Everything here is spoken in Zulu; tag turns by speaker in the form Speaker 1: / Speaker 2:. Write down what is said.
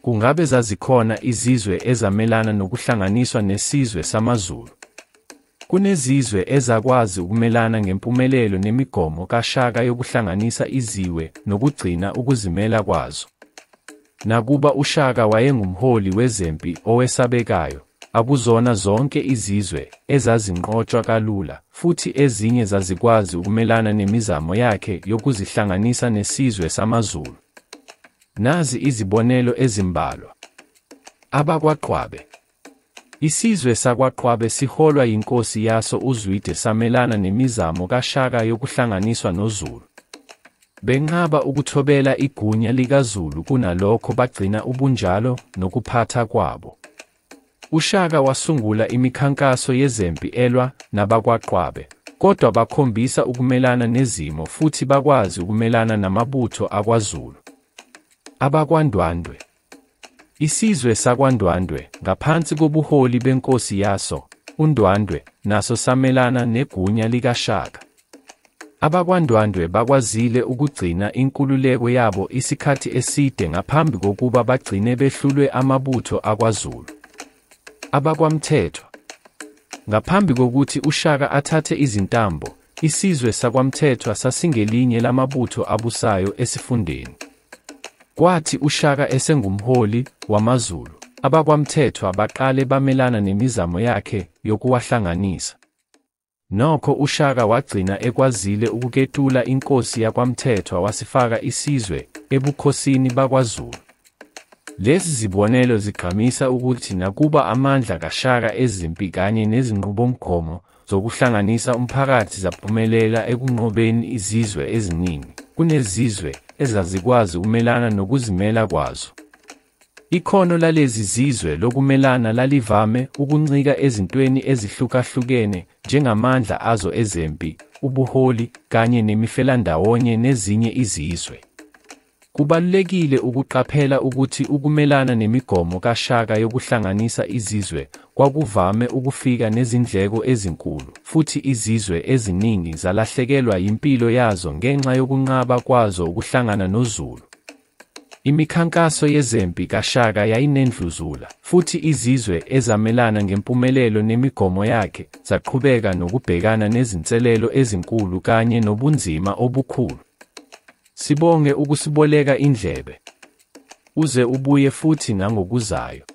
Speaker 1: Kungabe zazikhona izizwe ezamelana nokuhlanganiswa nesizwe samaZulu? Kunezizwe ezakwazi ukumelana ngempumelelo nemigomo kaShaka yokuhlanganisa izizwe nokugcina ukuzimela kwazo. Nakuba uShaka wayengumholi wezempi owesabekayo, akuzona zonke izizwe ezazinqotshwa kalula, futhi ezinye zazikwazi ukumelana nemizamo yakhe yokuzihlanganisa nesizwe samaZulu. Nazi izibonelo ezimbalwa. AbakwaQwabe. Isizwe sakwaQwabe siholwa yinkosi yaso uZwide samelana nemizamo kaShaka yokuhlanganiswa noZulu. Benqaba ukuthobela igunya likaZulu, kunalokho bagcina ubunjalo nokuphatha kwabo. uShaka wasungula imikhankaso yezempi elwa nabakwaQwabe, kodwa bakhombisa ukumelana nezimo futhi bakwazi ukumelana namabutho akwaZulu. AbakwaNdwandwe. Isizwe sakwaNdwandwe, ngaphansi kobuholi benkosi yaso, uNdwandwe, naso samelana negunya likaShaka. AbakwaNdwandwe bakwazile ukugcina inkululeko yabo isikhathi eside ngaphambi kokuba bagcine behlulwe amabutho akwaZulu. AbakwaMthethwa. Ngaphambi kokuthi uShaka athathe izintambo, isizwe sakwaMthethwa sasingelinye lamabutho abusayo esifundeni. Kwathi uShaka esengumholi wamaZulu, abakwaMthethwa baqale bamelana nemizamo yakhe yokuwahlanganisa. Nokho uShaka wagcina ekwazile ukuketula inkosi yakwaMthethwa wasifaka isizwe ebukhosini bakwaZulu. Lezi zibonelo zigqamisa ukuthi nakuba amandla kaShaka ezimpi kanye nezinqubomgomo zokuhlanganisa umphakathi zaphumelela ekunqobeni izizwe eziningi, kunezizwe ezazikwazi ukumelana nokuzimela kwazo. Ikhono lalezi zizwe lokumelana lalivame ukuncika ezintweni ezihlukahlukene njengamandla azo ezempi, ubuholi, kanye nemifelandawonye nezinye izizwe. Kubalulekile ukuqaphela ukuthi ukumelana nemigomo kaShaka yokuhlanganisa izizwe kwakuvame ukufika nezindleko ezinkulu, futhi izizwe eziningi zalahlekelwa yimpilo yazo ngenxa yokunqaba kwazo ukuhlangana noZulu. Imikhankaso yezempi kaShaka yayinendluzula, futhi izizwe ezamelana ngempumelelo nemigomo yakhe zaqhubeka nokubhekana nezinselelo ezinkulu kanye nobunzima obukhulu. Sibonge ukusiboleka indlebe. Uze ubuye futhi nangokuzayo.